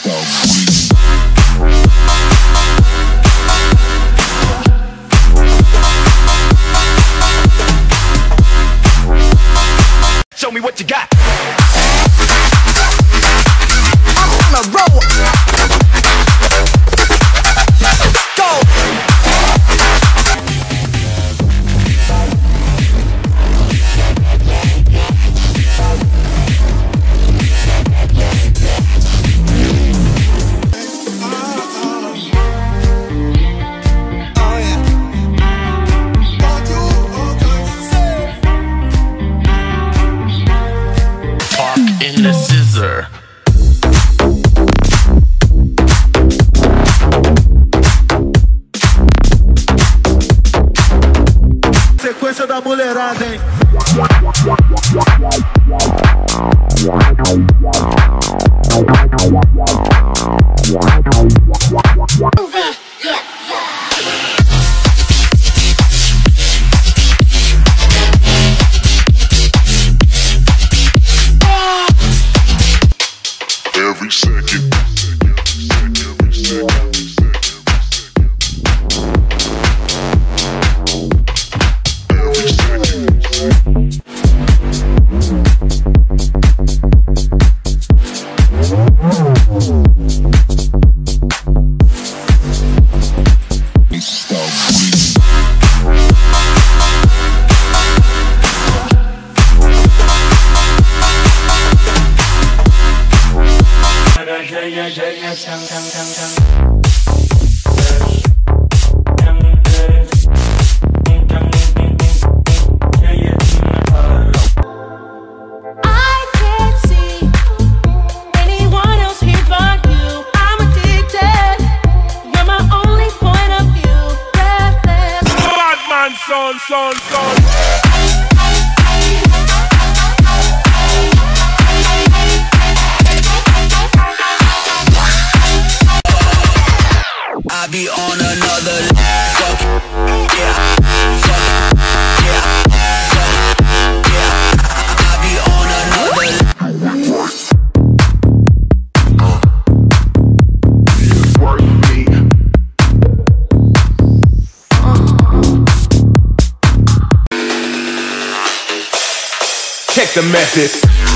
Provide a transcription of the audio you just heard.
Show me what you got. I'm on a roll. Go. In the scissor. Sequência da mulherada, hein? Every second. Son. I be on another fuck yeah, fuck yeah, fuck yeah. I be on another Work me. Check the method.